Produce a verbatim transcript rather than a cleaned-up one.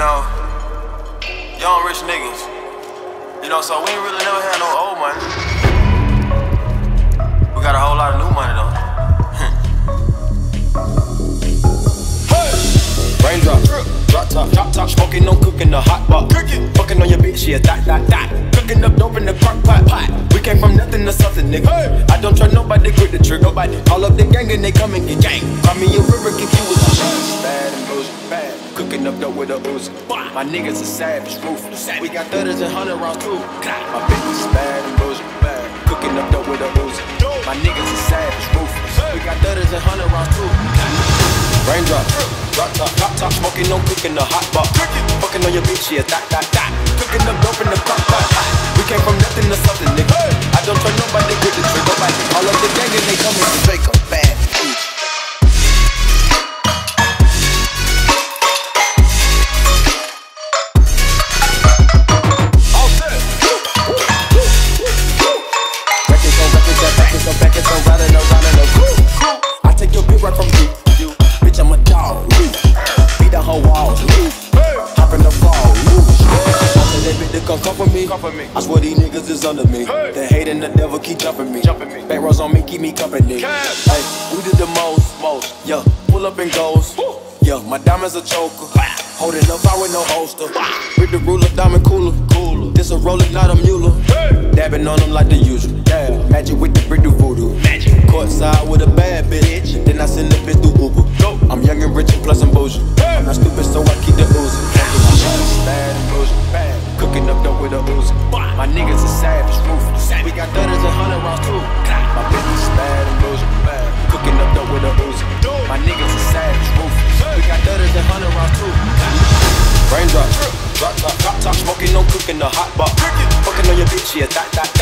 know, young rich niggas. You know, so we ain't really never had no old money. We got a whole lot of new money though. Raindrop, drop top, drop top, smoking, no cooking, the hot pot. Fucking on your bitch, yeah, that, that, that. Cooking up dope in the crock pot, pot. We came from nothing to something, nigga. Hey. I don't trust nobody, grip the trigger. Nobody call up the gang and they come and get gang. Call me a river, give you a bad and bullshit, bad. Cooking up dope with a Uzi. My niggas are savage, ruthless. We got thudders and hundred rounds too. My bitch is bad and bullshit, bad. Cooking up dope with a Uzi. My niggas are savage, ruthless. We got thudders and hundred rounds too. Raindrop, drop top, top top, smoking, no cooking, the hot pot. Fucking on your bitch, yeah, that, that, that. Cooking up dope in the crock pot. We came from nothing to something, nigga. I don't trust nobody, grip the trigger. Nobody all up the gang and they come and fake a bad. I swear these niggas is under me. Hey. The hate and the devil keep jumping me. Jumping me. Back rows on me, keep me company. Cash. Hey, we did the most, most. Yeah, pull up and goes. Woo. Yeah, my diamonds a choker. Wow. Holding up, I with no holster. Wow. With the ruler, diamond cooler. Cooler. This a roller, not a mule. Hey. Dabbing on them like the usual. Yeah, magic with the brick do voodoo. Magic. Courtside with a bad bitch. Then I send the bitch through Uber. Go. I'm young and rich and plus I'm bougie. Hey. I'm not stupid, so I keep the Uzi. Bad and bullshit, bad. Cooking up dope with a Uzi. My niggas are savage, ruthless. We got thudders and hundred rounds too. My bitch is bad and bullshit, bad. Cooking up dope with a Uzi. My niggas are savage, ruthless. We got thudders and hundred rounds too. Raindrop, drop top, drop top, smoking, no cooking, the hot pot. Fucking on your bitch, yeah, that, that,